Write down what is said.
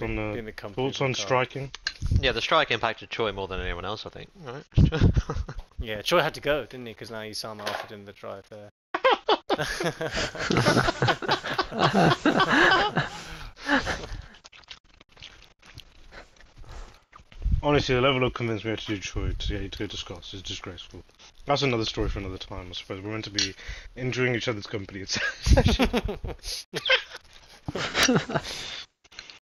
thoughts on striking? Yeah, the strike impacted Choi more than anyone else, I think. Right? Yeah, Choi had to go, didn't he? Because now Isama offered him the drive there. Honestly, the level of convinced me to do Choi to go to Scots is disgraceful. That's another story for another time, I suppose. We're meant to be enjoying each other's company.